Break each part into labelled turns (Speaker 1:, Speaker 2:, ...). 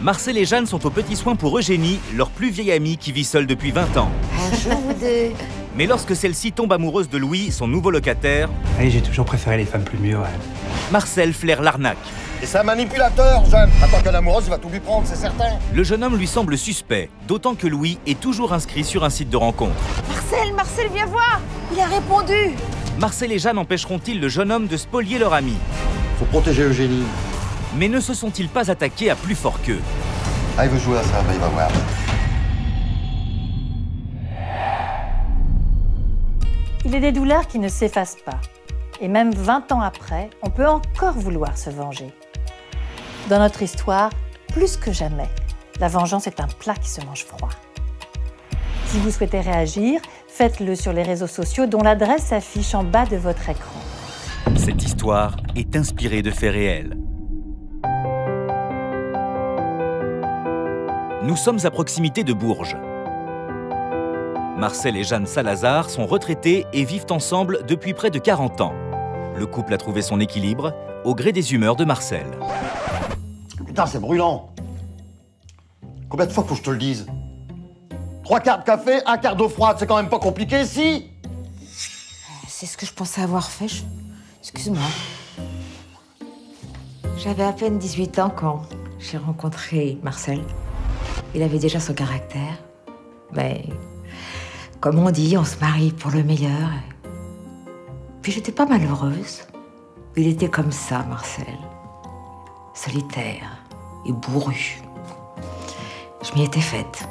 Speaker 1: Marcel et Jeanne sont aux petits soins pour Eugénie, leur plus vieille amie qui vit seule depuis 20 ans.
Speaker 2: Bonjour vous deux.
Speaker 1: Mais lorsque celle-ci tombe amoureuse de Louis, son nouveau locataire,
Speaker 3: Oui, j'ai toujours préféré les femmes plus mûres.
Speaker 1: Marcel flaire l'arnaque.
Speaker 4: Et c'est un manipulateur, Jeanne. Attends qu'un amoureuse, il va tout lui prendre, c'est certain.
Speaker 1: Le jeune homme lui semble suspect, d'autant que Louis est toujours inscrit sur un site de rencontre.
Speaker 2: Marcel, viens voir. Il a répondu.
Speaker 1: Marcel et Jeanne empêcheront-ils le jeune homme de spolier leur ami?
Speaker 4: Faut protéger Eugénie.
Speaker 1: Mais ne se sont-ils pas attaqués à plus fort qu'eux?
Speaker 4: Ah, il veut jouer à ça, bah, il va voir.
Speaker 5: Il est des douleurs qui ne s'effacent pas. Et même 20 ans après, on peut encore vouloir se venger. Dans notre histoire, plus que jamais, la vengeance est un plat qui se mange froid. Si vous souhaitez réagir, faites-le sur les réseaux sociaux dont l'adresse s'affiche en bas de votre écran.
Speaker 1: Cette histoire est inspirée de faits réels. Nous sommes à proximité de Bourges. Marcel et Jeanne Salazar sont retraités et vivent ensemble depuis près de 40 ans. Le couple a trouvé son équilibre au gré des humeurs de Marcel.
Speaker 4: Putain, c'est brûlant. Combien de fois faut que je te le dise? 3 quarts de café, 1 quart d'eau froide, c'est quand même pas compliqué, si?
Speaker 2: C'est ce que je pensais avoir fait. Excuse-moi. J'avais à peine 18 ans quand j'ai rencontré Marcel. Il avait déjà son caractère. Mais, comme on dit, on se marie pour le meilleur. Puis j'étais pas malheureuse. Il était comme ça, Marcel. Solitaire et bourru. Je m'y étais faite.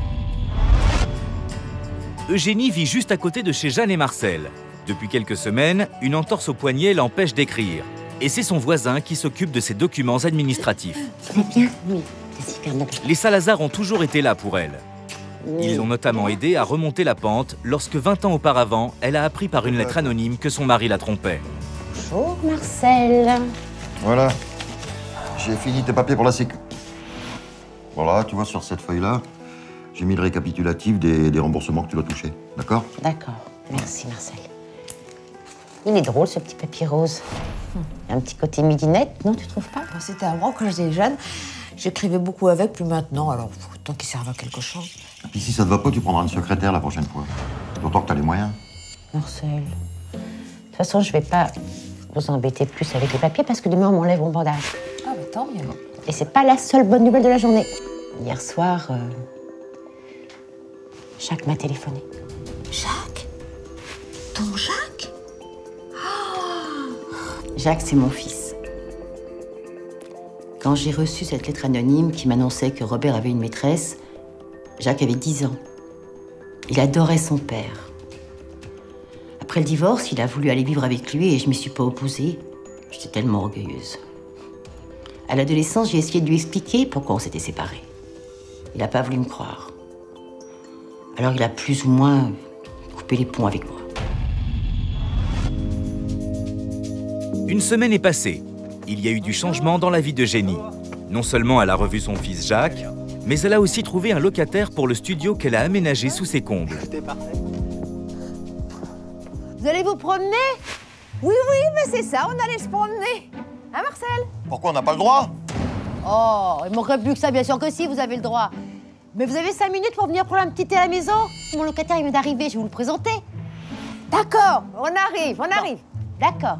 Speaker 1: Eugénie vit juste à côté de chez Jeanne et Marcel. Depuis quelques semaines, une entorse au poignet l'empêche d'écrire. Et c'est son voisin qui s'occupe de ses documents administratifs.
Speaker 6: Tu vas bien? Oui, c'est super bien.
Speaker 1: Les Salazar ont toujours été là pour elle. Ils l'ont notamment aidée à remonter la pente lorsque 20 ans auparavant, elle a appris par une lettre anonyme que son mari la trompait.
Speaker 6: Bonjour, Marcel.
Speaker 4: Voilà. J'ai fini tes papiers pour la sécu. Voilà, tu vois, sur cette feuille-là, j'ai mis le récapitulatif des remboursements que tu dois toucher. D'accord?
Speaker 6: D'accord, merci, Marcel. Il est drôle, ce petit papier rose. Il y a un petit côté midinette, non, tu trouves pas?
Speaker 2: C'était à moi quand j'étais jeune. J'écrivais beaucoup avec, plus maintenant, alors autant qu'il serve à quelque chose.
Speaker 4: Et puis si ça te va pas, tu prendras une secrétaire la prochaine fois. D'autant que t'as les moyens.
Speaker 6: Marcel, de toute façon, je vais pas vous embêter plus avec les papiers parce que demain, on m'enlève mon bandage.
Speaker 2: Ah, mais tant mieux.
Speaker 6: Et c'est pas la seule bonne nouvelle de la journée. Hier soir, Jacques m'a téléphoné.
Speaker 2: Jacques? Ton Jacques?
Speaker 6: Jacques, c'est mon fils. Quand j'ai reçu cette lettre anonyme qui m'annonçait que Robert avait une maîtresse, Jacques avait 10 ans. Il adorait son père. Après le divorce, il a voulu aller vivre avec lui et je m'y suis pas opposée. J'étais tellement orgueilleuse. À l'adolescence, j'ai essayé de lui expliquer pourquoi on s'était séparés. Il n'a pas voulu me croire. Alors il a plus ou moins coupé les ponts avec moi.
Speaker 1: Une semaine est passée. Il y a eu du changement dans la vie d'Eugénie. Non seulement elle a revu son fils Jacques, mais elle a aussi trouvé un locataire pour le studio qu'elle a aménagé sous ses combles.
Speaker 2: Vous allez vous promener? Oui, mais c'est ça, on allait se promener. Hein, Marcel?
Speaker 4: Pourquoi on n'a pas le droit?
Speaker 2: Oh, il manquerait plus que ça, bien sûr que si, vous avez le droit. Mais vous avez 5 minutes pour venir prendre un petit thé à la maison?
Speaker 6: Mon locataire, il vient d'arriver, je vais vous le présenter.
Speaker 2: D'accord, on arrive.
Speaker 6: D'accord.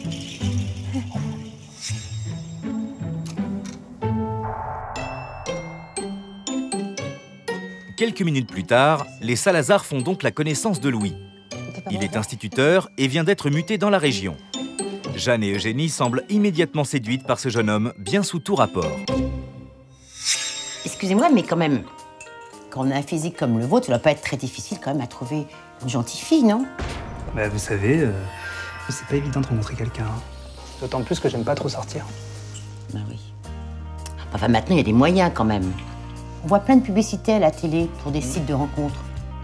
Speaker 1: Quelques minutes plus tard, les Salazar font donc la connaissance de Louis. Il est instituteur et vient d'être muté dans la région. Jeanne et Eugénie semblent immédiatement séduites par ce jeune homme, bien sous tout rapport.
Speaker 6: Excusez-moi, mais quand même, quand on a un physique comme le vôtre, ça doit pas être très difficile quand même à trouver une gentille fille, non?
Speaker 3: Bah, vous savez, c'est pas évident de rencontrer quelqu'un. Hein. D'autant plus que j'aime pas trop sortir.
Speaker 6: Ben oui. Enfin, maintenant, il y a des moyens quand même. On voit plein de publicités à la télé pour des sites de rencontres.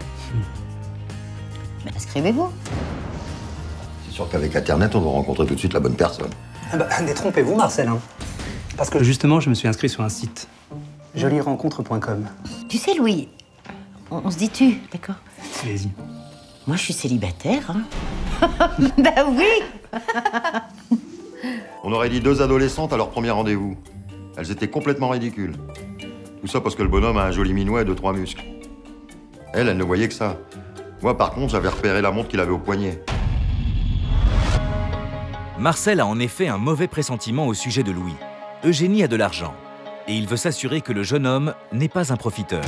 Speaker 6: Mais inscrivez-vous.
Speaker 4: C'est sûr qu'avec Internet, on va rencontrer tout de suite la bonne personne.
Speaker 3: Ah bah, détrompez-vous, Marcel. Hein. Parce que justement, je me suis inscrit sur un site. jolirencontre.com.
Speaker 6: Tu sais, Louis, on se dit tu, d'accord?
Speaker 3: Allez-y.
Speaker 6: Moi, je suis célibataire, hein. Ben oui.
Speaker 4: On aurait dit 2 adolescentes à leur premier rendez-vous. Elles étaient complètement ridicules. Tout ça parce que le bonhomme a un joli minois et 2-3 muscles. Elle ne voyait que ça. Moi, par contre, j'avais repéré la montre qu'il avait au poignet.
Speaker 1: Marcel a en effet un mauvais pressentiment au sujet de Louis. Eugénie a de l'argent et il veut s'assurer que le jeune homme n'est pas un profiteur.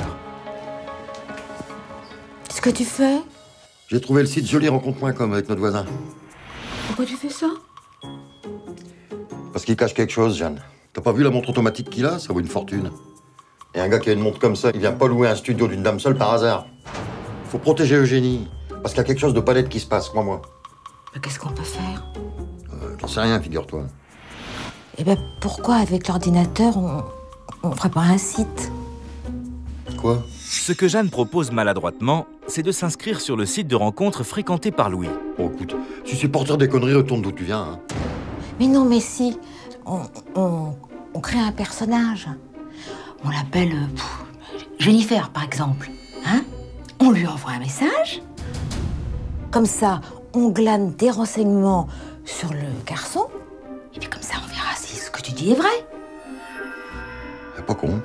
Speaker 2: Qu'est-ce que tu fais?
Speaker 4: J'ai trouvé le site jolirencontre.com avec notre voisin.
Speaker 2: Pourquoi tu fais ça?
Speaker 4: Parce qu'il cache quelque chose, Jeanne. T'as pas vu la montre automatique qu'il a? Ça vaut une fortune. Et un gars qui a une montre comme ça, il vient pas louer un studio d'une dame seule par hasard. Faut protéger Eugénie. Parce qu'il y a quelque chose de pas net qui se passe, crois-moi.
Speaker 2: Mais qu'est-ce qu'on peut faire?
Speaker 4: J'en sais rien, figure-toi.
Speaker 2: Eh ben, pourquoi, avec l'ordinateur, on ferait pas un site?
Speaker 4: Quoi?
Speaker 1: Ce que Jeanne propose maladroitement, c'est de s'inscrire sur le site de rencontre fréquenté par Louis.
Speaker 4: Bon, écoute, si c'est pour dire des conneries, retourne d'où tu viens, hein.
Speaker 2: Mais non, mais si. On crée un personnage. On l'appelle Jennifer, par exemple. Hein? On lui envoie un message. Comme ça, on glane des renseignements sur le garçon. Et puis comme ça, on verra si ce que tu dis est vrai.
Speaker 4: C'est pas con.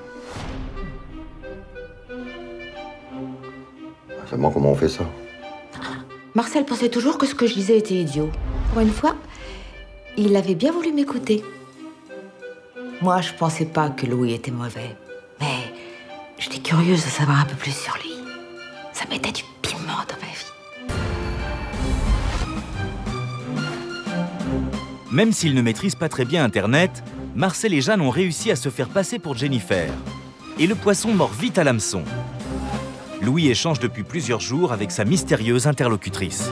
Speaker 4: Seulement, comment on fait ça?
Speaker 2: Marcel pensait toujours que ce que je disais était idiot. Pour une fois, il avait bien voulu m'écouter. Moi, je pensais pas que Louis était mauvais. Mais j'étais curieuse de savoir un peu plus sur lui. Ça mettait du piment dans ma vie.
Speaker 1: Même s'ils ne maîtrisent pas très bien Internet, Marcel et Jeanne ont réussi à se faire passer pour Jennifer. Et le poisson mord vite à l'hameçon. Louis échange depuis plusieurs jours avec sa mystérieuse interlocutrice.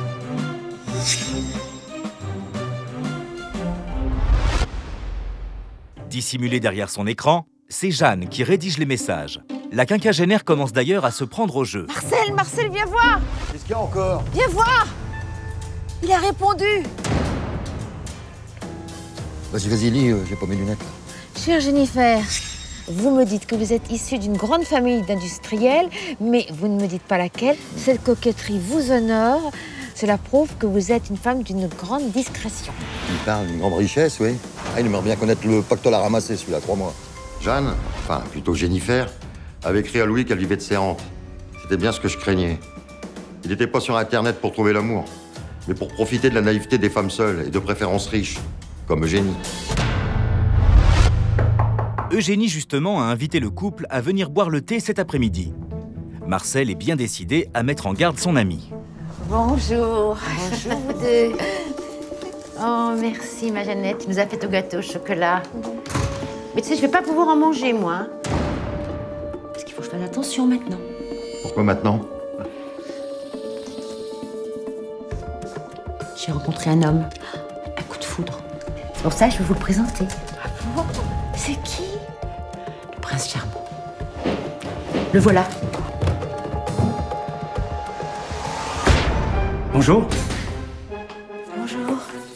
Speaker 1: Dissimulée derrière son écran, c'est Jeanne qui rédige les messages. La quinquagénaire commence d'ailleurs à se prendre au jeu.
Speaker 2: Marcel, viens voir!
Speaker 4: Qu'est-ce qu'il y a encore?
Speaker 2: Viens voir! Il a répondu!
Speaker 4: Vas-y, lis, j'ai pas mes lunettes.
Speaker 2: Chère Jennifer, vous me dites que vous êtes issue d'une grande famille d'industriels, mais vous ne me dites pas laquelle. Cette coquetterie vous honore. Cela prouve que vous êtes une femme d'une grande discrétion.
Speaker 4: Il parle d'une grande richesse, oui. Ah, il aimerait bien connaître le pactole à ramasser, celui-là, crois-moi. Jeanne, enfin, plutôt Jennifer, avait écrit à Louis qu'elle vivait de ses rentes. C'était bien ce que je craignais. Il n'était pas sur Internet pour trouver l'amour, mais pour profiter de la naïveté des femmes seules et de préférences riches, comme Eugénie.
Speaker 1: Eugénie, justement, a invité le couple à venir boire le thé cet après-midi. Marcel est bien décidé à mettre en garde son ami.
Speaker 6: Bonjour. Bonjour, vous deux. Oh, merci, ma Jeannette. Tu nous as fait au gâteau au chocolat. Mais tu sais, je vais pas pouvoir en manger, moi. Hein. Parce qu'il faut que je fasse attention maintenant.
Speaker 4: Pourquoi maintenant?
Speaker 6: J'ai rencontré un homme. Un coup de foudre. C'est pour ça que je vais vous le présenter.
Speaker 2: Ah bon? C'est qui?
Speaker 6: Le prince charmant. Le voilà.
Speaker 3: Bonjour.
Speaker 2: Bonjour.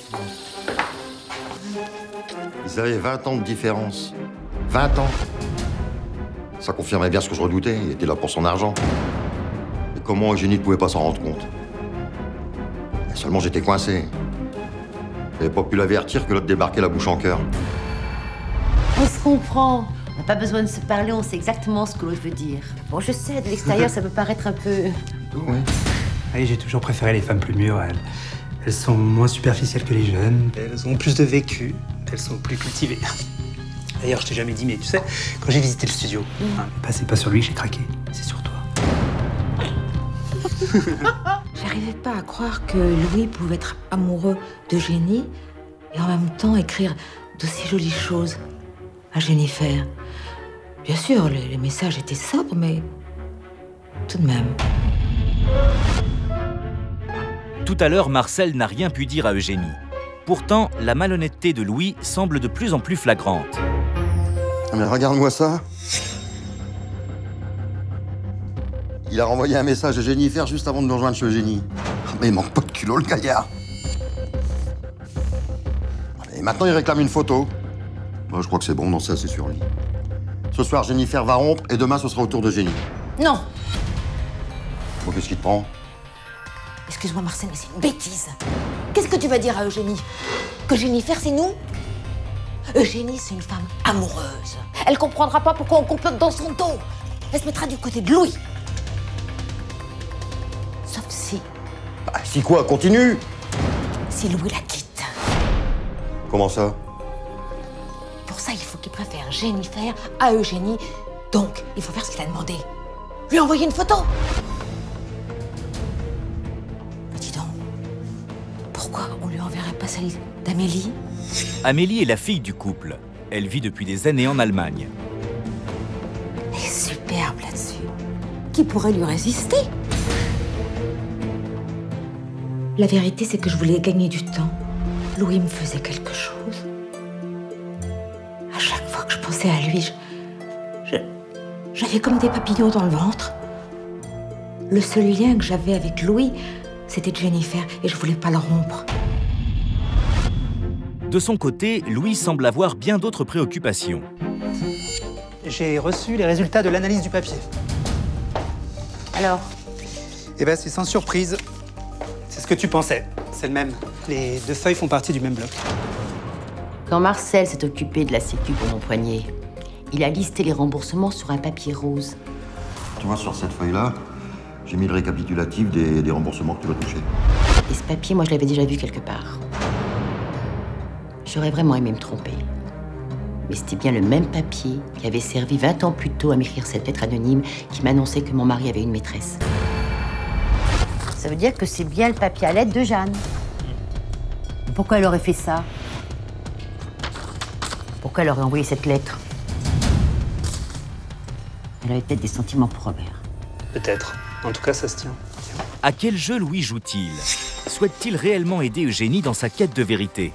Speaker 4: Ils avaient 20 ans de différence. 20 ans. Ça confirmait bien ce que je redoutais. Il était là pour son argent. Et comment Eugénie ne pouvait pas s'en rendre compte? Et seulement j'étais coincé. J'avais pas pu l'avertir que l'autre débarquait la bouche en cœur.
Speaker 6: On se comprend. On n'a pas besoin de se parler, on sait exactement ce que l'autre veut dire. Bon, je sais, de l'extérieur, ça peut paraître un peu...
Speaker 4: Oui.
Speaker 3: Allez, j'ai toujours préféré les femmes plus mûres. Elles sont moins superficielles que les jeunes. Elles ont plus de vécu. Elles sont plus cultivées. D'ailleurs, je t'ai jamais dit, mais tu sais, quand j'ai visité le studio, c'est pas sur lui que j'ai craqué, c'est sur toi.
Speaker 2: J'arrivais pas à croire que Louis pouvait être amoureux d'Eugénie et en même temps écrire d'aussi jolies choses à Jennifer. Bien sûr, les messages étaient sobres, mais tout de même.
Speaker 1: Tout à l'heure, Marcel n'a rien pu dire à Eugénie. Pourtant, la malhonnêteté de Louis semble de plus en plus flagrante.
Speaker 4: Mais regarde-moi ça. Il a renvoyé un message à Jennifer juste avant de nous rejoindre chez Eugénie. Mais il manque pas de culot, le gaillard. Et maintenant, il réclame une photo. Moi, je crois que c'est bon, non, ça, c'est sur lui. Ce soir, Jennifer va rompre et demain, ce sera au tour d'Eugénie.
Speaker 2: Non!
Speaker 4: Bon, qu'est-ce qui te prend?
Speaker 2: Excuse-moi, Marcel, mais c'est une bêtise. Qu'est-ce que tu vas dire à Eugénie? Que Jennifer, c'est nous? Eugénie, c'est une femme amoureuse. Elle comprendra pas pourquoi on complote dans son dos. Elle se mettra du côté de Louis. Sauf si...
Speaker 4: Bah, si quoi, continue.
Speaker 2: si Louis la quitte.
Speaker 4: Comment ça?
Speaker 2: Pour ça, il faut qu'il préfère Jennifer à Eugénie. Donc, il faut faire ce qu'il a demandé. Lui envoyer une photo. Mais dis donc, pourquoi on lui enverrait pas celle d'Amélie?
Speaker 1: Amélie est la fille du couple. Elle vit depuis des années en Allemagne.
Speaker 2: Elle est superbe là-dessus. Qui pourrait lui résister? La vérité, c'est que je voulais gagner du temps. Louis me faisait quelque chose. À chaque fois que je pensais à lui, j'avais comme des papillons dans le ventre. Le seul lien que j'avais avec Louis, c'était Jennifer, et je voulais pas le rompre.
Speaker 1: De son côté, Louis semble avoir bien d'autres préoccupations.
Speaker 3: J'ai reçu les résultats de l'analyse du papier.
Speaker 6: Alors,
Speaker 3: Eh ben, c'est sans surprise. C'est ce que tu pensais. C'est le même. Les deux feuilles font partie du même bloc.
Speaker 6: quand Marcel s'est occupé de la sécu pour mon poignet, il a listé les remboursements sur un papier rose.
Speaker 4: Tu vois, sur cette feuille-là, j'ai mis le récapitulatif des remboursements que tu vas toucher.
Speaker 6: Et ce papier, moi, je l'avais déjà vu quelque part. J'aurais vraiment aimé me tromper. Mais c'était bien le même papier qui avait servi 20 ans plus tôt à m'écrire cette lettre anonyme qui m'annonçait que mon mari avait une maîtresse. Ça veut dire que c'est bien le papier à lettres de Jeanne. Pourquoi elle aurait fait ça? Pourquoi elle aurait envoyé cette lettre? Elle avait peut-être des sentiments pour Robert.
Speaker 3: Peut-être. En tout cas, ça se tient.
Speaker 1: À quel jeu Louis joue-t-il? Souhaite-t-il réellement aider Eugénie dans sa quête de vérité?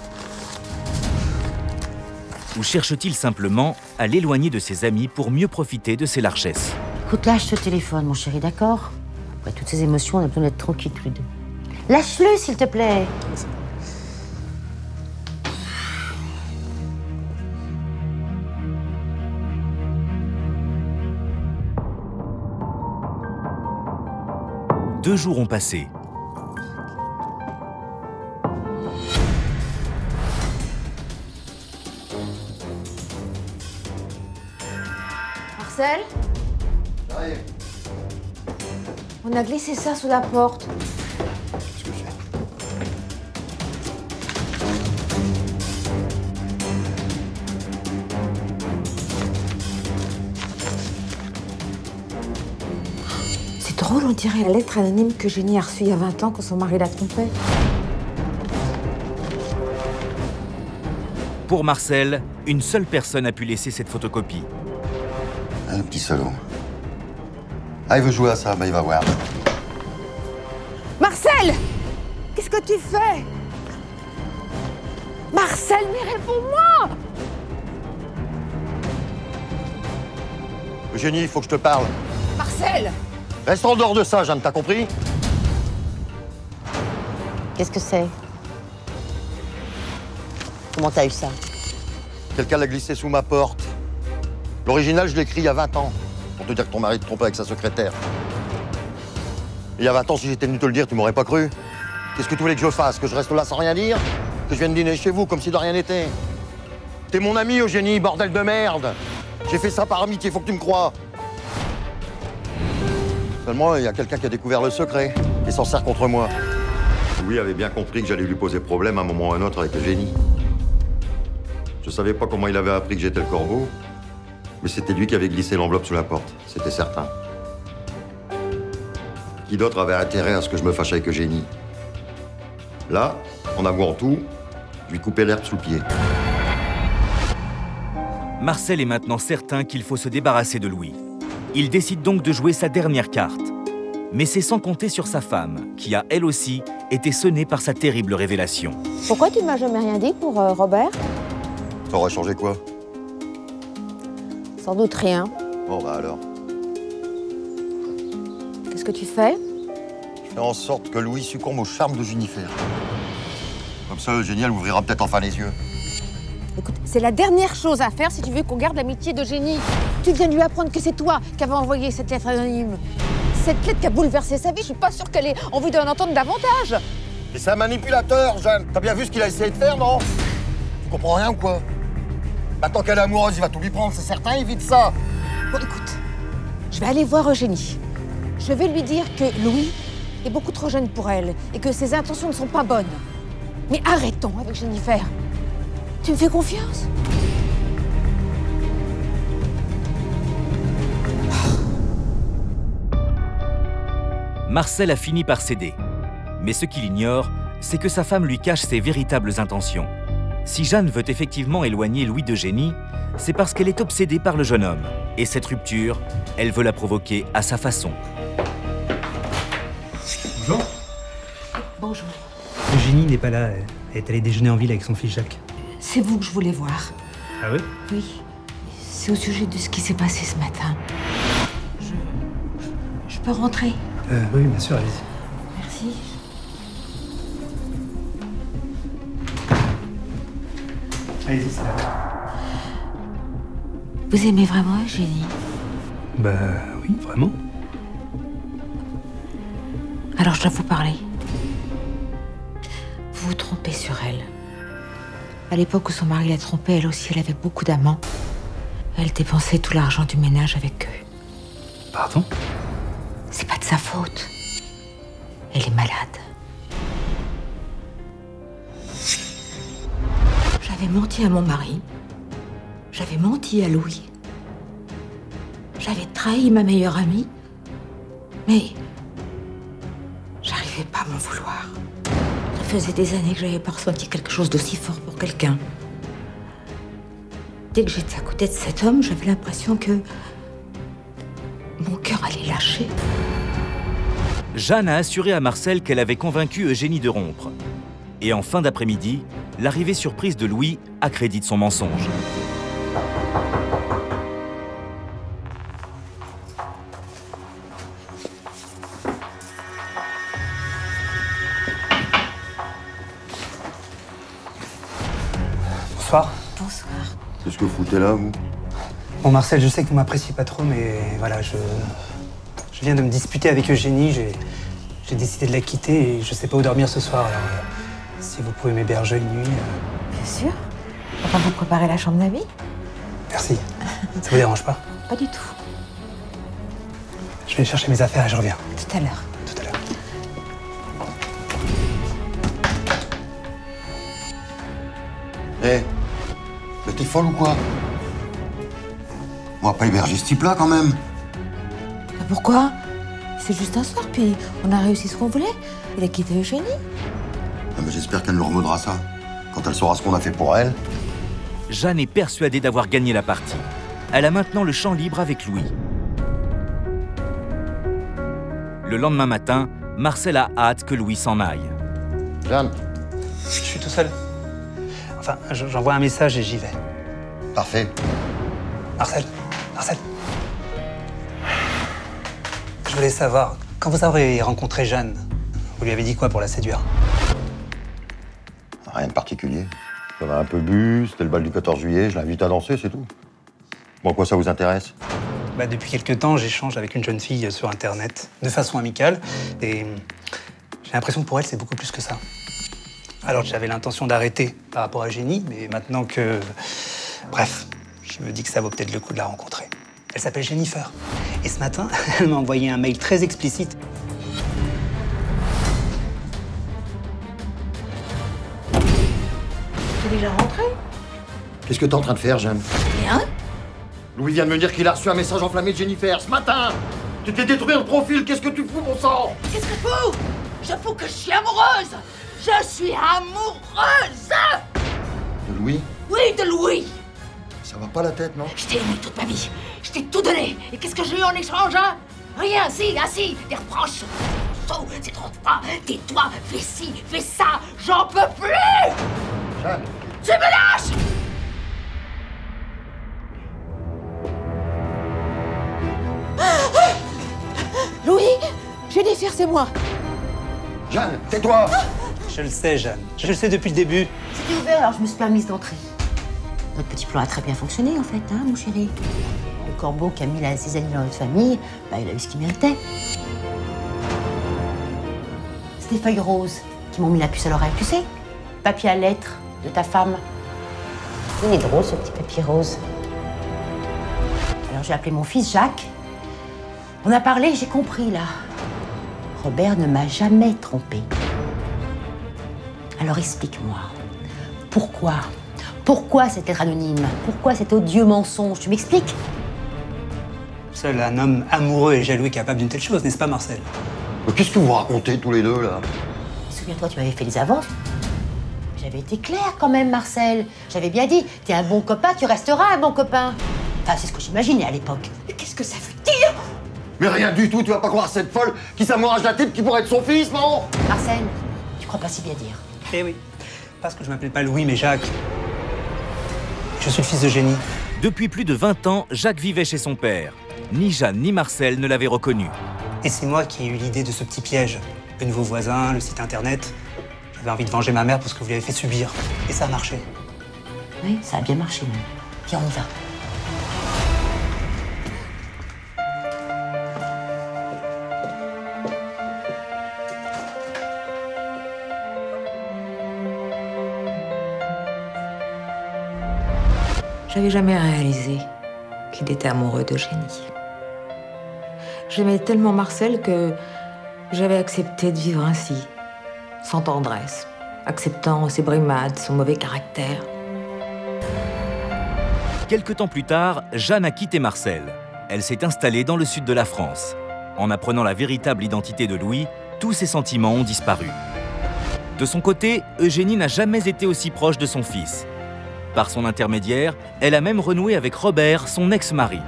Speaker 1: Ou cherche-t-il simplement à l'éloigner de ses amis pour mieux profiter de ses largesses?
Speaker 6: Écoute, lâche ce téléphone, mon chéri, d'accord? Après toutes ces émotions, on a besoin d'être tranquilles tous les deux. Lâche-le, s'il te plaît.
Speaker 1: Deux jours ont passé.
Speaker 2: Marcel? On a glissé ça sous la porte.
Speaker 4: Qu'est-ce que c'est?
Speaker 2: C'est drôle, on dirait la lettre anonyme que Jenny a reçue il y a 20 ans quand son mari la trompait.
Speaker 1: Pour Marcel, une seule personne a pu laisser cette photocopie.
Speaker 4: Un petit salaud. Ah, il veut jouer à ça, bah il va voir.
Speaker 2: Marcel! Qu'est-ce que tu fais? Marcel, mais réponds-moi!
Speaker 4: Eugénie, il faut que je te parle.
Speaker 2: Marcel!
Speaker 4: Reste en dehors de ça, Jeanne, t'as compris?
Speaker 6: Qu'est-ce que c'est? Comment t'as eu ça?
Speaker 4: Quelqu'un l'a glissé sous ma porte. L'original, je l'ai écrit il y a 20 ans, pour te dire que ton mari te trompait avec sa secrétaire. Et il y a 20 ans, si j'étais venu te le dire, tu m'aurais pas cru. Qu'est-ce que tu voulais que je fasse? Que je reste là sans rien dire? Que je vienne dîner chez vous comme si de rien n'était? T'es mon ami, Eugénie, bordel de merde! J'ai fait ça par amitié, faut que tu me crois. Seulement, il y a quelqu'un qui a découvert le secret et s'en sert contre moi. Louis avait bien compris que j'allais lui poser problème à un moment ou à un autre avec Eugénie. Je savais pas comment il avait appris que j'étais le corbeau, mais c'était lui qui avait glissé l'enveloppe sous la porte, c'était certain. Qui d'autre avait intérêt à ce que je me fâche avec Eugénie? Là, en avouant tout, je lui coupais l'herbe sous le pied.
Speaker 1: Marcel est maintenant certain qu'il faut se débarrasser de Louis. Il décide donc de jouer sa dernière carte. Mais c'est sans compter sur sa femme, qui a, elle aussi, été sonnée par sa terrible révélation.
Speaker 2: Pourquoi tu m'as jamais rien dit pour Robert?
Speaker 4: Ça aurait changé quoi?
Speaker 2: Sans doute rien.
Speaker 4: Bon, bah alors.
Speaker 2: Qu'est-ce que tu fais?
Speaker 4: Je fais en sorte que Louis succombe au charme de Jennifer. Comme ça, Eugénie, elle ouvrira peut-être enfin les yeux.
Speaker 2: Écoute, c'est la dernière chose à faire si tu veux qu'on garde l'amitié d'Eugénie. Tu viens de lui apprendre que c'est toi qui avais envoyé cette lettre anonyme. Cette lettre qui a bouleversé sa vie, je suis pas sûre qu'elle ait envie d'en entendre davantage.
Speaker 4: Et c'est un manipulateur, Jeanne. T'as bien vu ce qu'il a essayé de faire, non? Tu comprends rien ou quoi? Maintenant qu'elle est amoureuse, il va tout lui prendre, c'est certain, évite ça.
Speaker 2: Bon, écoute, je vais aller voir Eugénie. Je vais lui dire que Louis est beaucoup trop jeune pour elle et que ses intentions ne sont pas bonnes. Mais arrêtons avec Jennifer. Tu me fais confiance?
Speaker 1: Marcel a fini par céder. Mais ce qu'il ignore, c'est que sa femme lui cache ses véritables intentions. Si Jeanne veut effectivement éloigner Louis d'Eugénie, c'est parce qu'elle est obsédée par le jeune homme. Et cette rupture, elle veut la provoquer à sa façon.
Speaker 3: Bonjour.
Speaker 2: Bonjour.
Speaker 3: Eugénie n'est pas là. Elle est allée déjeuner en ville avec son fils Jacques.
Speaker 2: C'est vous que je voulais voir.
Speaker 3: Ah oui?
Speaker 2: Oui. C'est au sujet de ce qui s'est passé ce matin. Je peux rentrer?
Speaker 3: Oui, bien sûr, allez-y.
Speaker 2: Merci.
Speaker 3: Allez-y, c'est là.
Speaker 2: Vous aimez vraiment Eugénie?
Speaker 3: Bah oui, vraiment.
Speaker 2: Alors je dois vous parler. Vous vous trompez sur elle. À l'époque où son mari l'a trompée, elle aussi, elle avait beaucoup d'amants. Elle dépensait tout l'argent du ménage avec eux.
Speaker 3: Pardon?
Speaker 2: C'est pas de sa faute. Elle est malade. J'avais menti à mon mari. J'avais menti à Louis. J'avais trahi ma meilleure amie. Mais j'arrivais pas à m'en vouloir. Ça faisait des années que j'avais pas ressenti quelque chose d'aussi fort pour quelqu'un. Dès que j'étais à côté de cet homme, j'avais l'impression que mon cœur allait lâcher.
Speaker 1: Jeanne a assuré à Marcel qu'elle avait convaincu Eugénie de rompre. Et en fin d'après-midi, l'arrivée surprise de Louis accrédite son mensonge.
Speaker 3: Bonsoir.
Speaker 2: Bonsoir.
Speaker 4: Qu'est-ce que vous foutez là, vous?
Speaker 3: Bon, Marcel, je sais que vous m'appréciez pas trop, mais voilà, je viens de me disputer avec Eugénie. J'ai décidé de la quitter et je sais pas où dormir ce soir. Alors, si vous pouvez m'héberger une nuit.
Speaker 2: Bien sûr. On va vous préparer la chambre d'amis?
Speaker 3: Merci. Ça vous dérange pas?
Speaker 2: Pas du tout.
Speaker 3: Je vais chercher mes affaires et je reviens.
Speaker 2: Tout à l'heure.
Speaker 3: Tout à l'heure.
Speaker 4: Eh, mais t'es folle ou quoi? On va pas héberger ce type-là, quand même.
Speaker 2: Pourquoi? C'est juste un soir, puis on a réussi ce qu'on voulait. Il a quitté Eugénie.
Speaker 4: Ah, mais j'espère qu'elle nous revaudra ça. Quand elle saura ce qu'on a fait pour elle.
Speaker 1: Jeanne est persuadée d'avoir gagné la partie. Elle a maintenant le champ libre avec Louis. Le lendemain matin, Marcel a hâte que Louis s'en aille.
Speaker 4: Jeanne.
Speaker 3: Je suis tout seul. Enfin, j'envoie un message et j'y vais.
Speaker 4: Parfait.
Speaker 3: Marcel. Je voulais savoir, quand vous avez rencontré Jeanne, vous lui avez dit quoi pour la séduire?
Speaker 4: Rien de particulier. On a un peu bu, c'était le bal du 14 juillet, je l'invite à danser, c'est tout. Bon, quoi ça vous intéresse?
Speaker 3: Bah, depuis quelque temps, j'échange avec une jeune fille sur Internet, de façon amicale, et j'ai l'impression que pour elle, c'est beaucoup plus que ça. Alors j'avais l'intention d'arrêter par rapport à Eugénie, mais maintenant que... Bref, je me dis que ça vaut peut-être le coup de la rencontrer. Elle s'appelle Jennifer. Et ce matin, elle m'a envoyé un mail très explicite.
Speaker 2: T'es déjà rentré?
Speaker 4: Qu'est-ce que t'es en train de faire, Jeanne?
Speaker 2: Rien.
Speaker 4: Louis vient de me dire qu'il a reçu un message enflammé de Jennifer ce matin. Tu t'es détruit le profil, qu'est-ce que tu fous, mon sang?
Speaker 2: Qu'est-ce que je fous? Je fous que je suis amoureuse. Je suis amoureuse.
Speaker 4: De Louis?
Speaker 2: Oui, de Louis.
Speaker 4: Ça va pas la tête, non?
Speaker 2: Je t'ai aimé toute ma vie. Je t'ai tout donné. Et qu'est-ce que j'ai eu en échange, hein? Rien, si, des reproches. C'est trop froid. Tais-toi, fais ci, fais ça. J'en peux plus.
Speaker 4: Jeanne.
Speaker 2: Tu me lâches. Louis, Jennifer, c'est moi.
Speaker 4: Jeanne, tais-toi.
Speaker 3: Je le sais, Jeanne. Je le sais depuis le début.
Speaker 6: C'était ouvert, alors je me suis permise d'entrer. Notre petit plan a très bien fonctionné, en fait, hein, mon chéri. Le corbeau qui a mis la zizanie dans notre famille, bah, il a eu ce qu'il méritait. C'est des feuilles roses qui m'ont mis la puce à l'oreille, tu sais. Papier à lettres de ta femme. Il est drôle, ce petit papier rose. Alors j'ai appelé mon fils Jacques. On a parlé, j'ai compris, là. Robert ne m'a jamais trompée. Alors explique-moi, pourquoi cette lettre anonyme? Pourquoi cet odieux mensonge? Tu m'expliques?
Speaker 3: Seul un homme amoureux et jaloux est capable d'une telle chose, n'est-ce pas, Marcel?
Speaker 4: Mais qu'est-ce que vous racontez tous les deux, là?
Speaker 6: Souviens-toi, tu m'avais fait des avances. J'avais été claire quand même, Marcel. J'avais bien dit, t'es un bon copain, tu resteras un bon copain. Enfin, c'est ce que j'imaginais à l'époque. Mais qu'est-ce que ça veut dire?
Speaker 4: Mais rien du tout, tu vas pas croire cette folle qui s'amourage d'un type qui pourrait être son fils, non?
Speaker 6: Marcel, tu crois pas si bien dire?
Speaker 3: Eh oui, parce que je m'appelais pas Louis, mais Jacques. Je suis le fils d'Eugénie.
Speaker 1: Depuis plus de 20 ans, Jacques vivait chez son père. Ni Jeanne ni Marcel ne l'avaient reconnu.
Speaker 3: Et c'est moi qui ai eu l'idée de ce petit piège. Le nouveau voisin, le site internet. J'avais envie de venger ma mère pour ce que vous lui avez fait subir. Et ça a marché.
Speaker 6: Oui, ça a bien marché, même. Viens, on y va.
Speaker 2: J'avais jamais réalisé qu'il était amoureux d'Eugénie. J'aimais tellement Marcel que j'avais accepté de vivre ainsi, sans tendresse, acceptant ses brimades, son mauvais caractère.
Speaker 1: Quelque temps plus tard, Jeanne a quitté Marcel. Elle s'est installée dans le sud de la France. En apprenant la véritable identité de Louis, tous ses sentiments ont disparu. De son côté, Eugénie n'a jamais été aussi proche de son fils. Par son intermédiaire, elle a même renoué avec Robert, son ex-mari.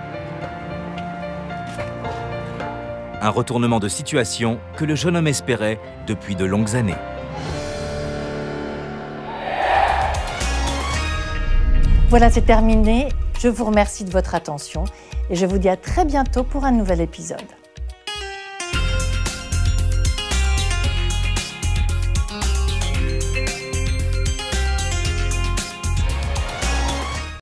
Speaker 1: Un retournement de situation que le jeune homme espérait depuis de longues années.
Speaker 5: Voilà, c'est terminé. Je vous remercie de votre attention et je vous dis à très bientôt pour un nouvel épisode.